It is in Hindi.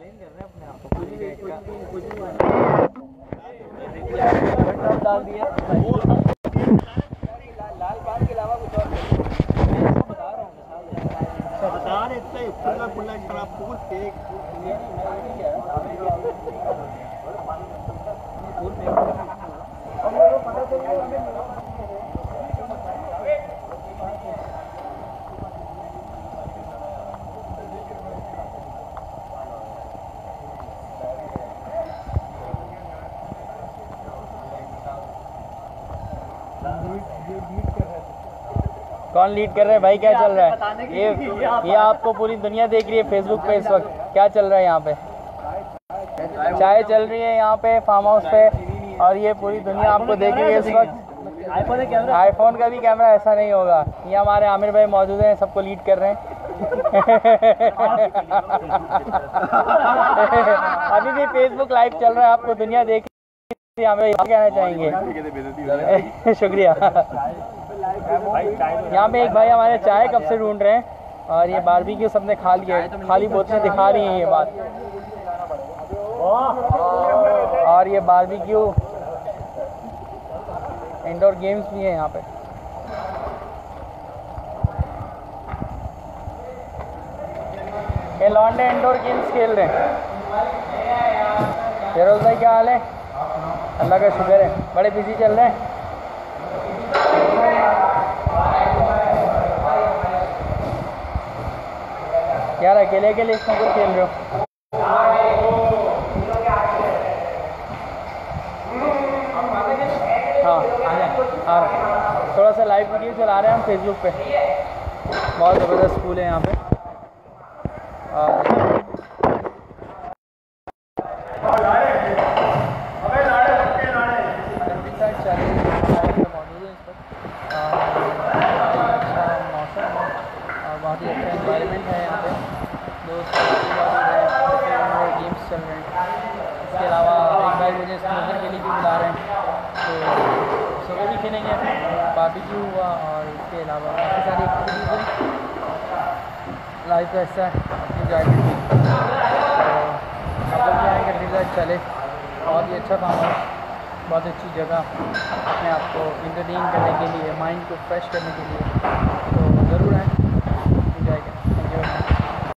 डाल दिया लाल बाल के अलावा कुछ और बता रहा हूँ बता रहे इतना पुल्ला पुल्ला शराब फूल फेंक कौन लीड कर रहे हैं भाई? क्या चल रहा है? ये आपको पूरी दुनिया देख रही है फेसबुक पे इस वक्त। क्या चल रहा है यहाँ पे? चाय चल रही है यहाँ पे फार्म हाउस पे और ये पूरी दुनिया आपको देख रही है इस वक्त। आईफोन का भी कैमरा ऐसा नहीं होगा। ये हमारे आमिर भाई मौजूद हैं, सबको लीड कर रहे हैं। अभी भी फेसबुक लाइव चल रहा है, आपको दुनिया देख रही है। आमिर भाई कहना चाहेंगे? शुक्रिया। यहाँ पे एक भाई हमारे चाय कब से ढूंढ रहे हैं और ये बारबेक्यू सबने खा लिया है, खाली बोतलें दिखा रही हैं ये बात। और ये बारबेक्यू इंडोर गेम्स भी हैं यहाँ पे। ये लौंडे इंडोर गेम्स खेल रहे हैं। फिरोज भाई क्या हाल है? अल्लाह का शुक्र है, बड़े बिजी चल रहे हैं। यार अकेले अकेले इसमें कुछ खेल रहे हो? हाँ हाँ, थोड़ा सा लाइव वीडियो चला रहे हैं हम फेसबुक पे। बहुत ज़बरदस्त स्कूल है यहाँ पे। बहुत ही अच्छा एनवायरनमेंट है यहाँ पे, दोस्त गेम्स चल रहे हैं। इसके अलावा एक भाई मुझे स्नूकर के लिए भी बुला रहे हैं, तो सुबह भी खेलेंगे। बारबेक्यू हुआ और इसके अलावा काफ़ी सारी एक्टिविटीज़ हैं। लाइफ का हिस्सा है, अपनी जाएगी तो मतलब क्या है कि डिज़ाइन चले। बहुत ही अच्छा काम है, बहुत अच्छी जगह अपने आप को इंटरटेन करने के लिए, माइंड को फ्रेश करने के लिए। तो